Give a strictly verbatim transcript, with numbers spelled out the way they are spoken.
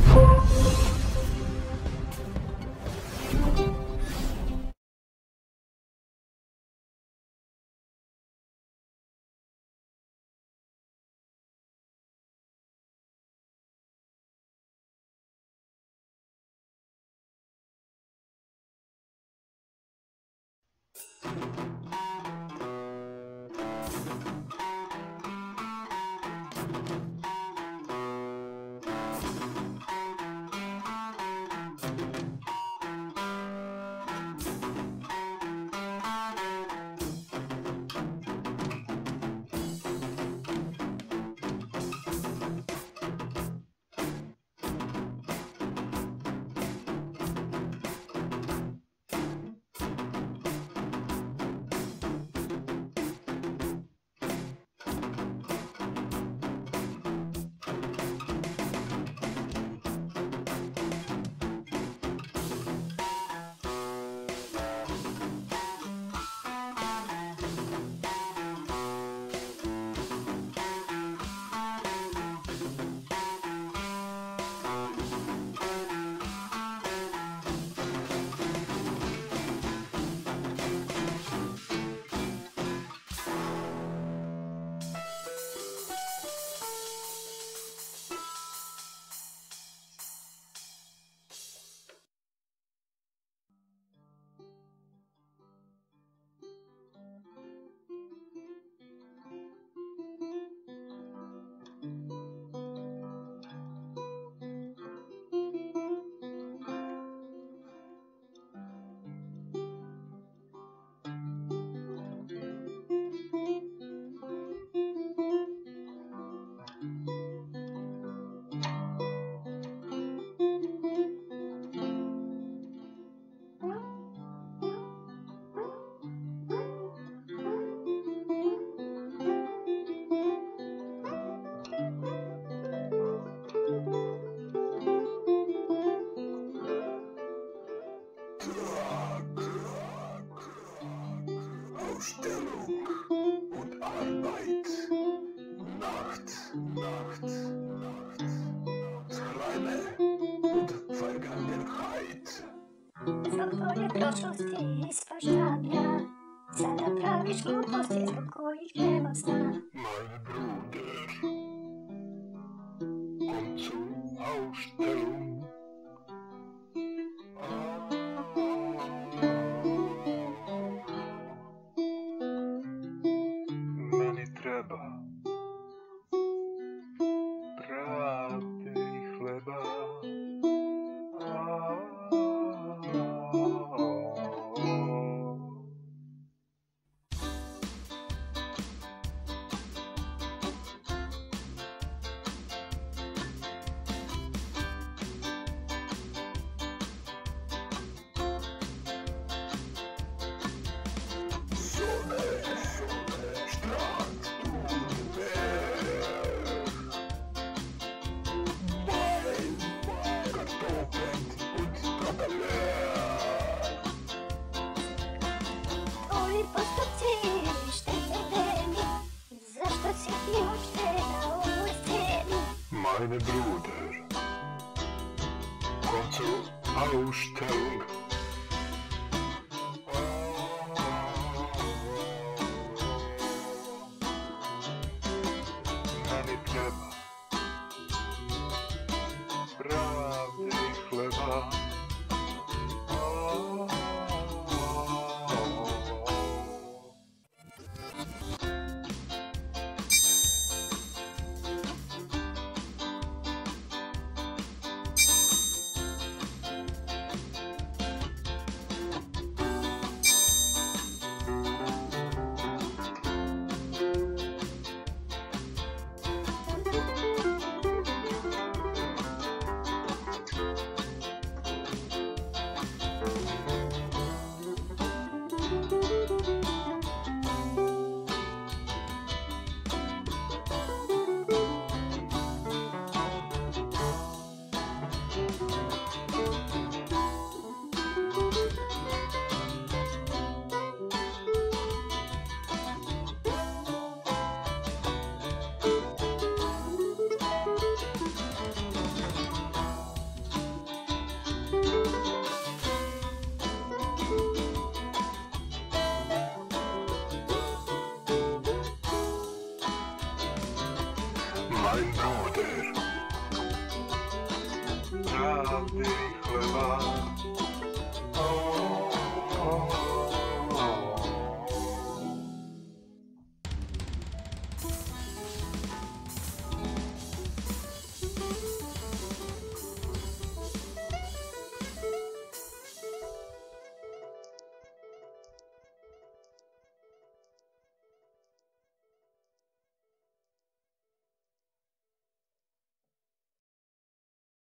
Ausstellung und Arbeit. Nacht, Nacht, Nacht. Träume und Vergangenheit. Zbog twoje proszłości i spojrzenia sada prawisz głuposti, uspokoić mnie od sna. Mein Bruder, komm zur Ausstellung. Meni treba pravde i hleba. Tvoji postupci štete meni, zašto si ti uopšte na ovoj sceni? Meine Bruder, komm zur Ausstellung. Meni treba pravde i hleba. mein Bruder. Pravde i chleba. Oh, oh,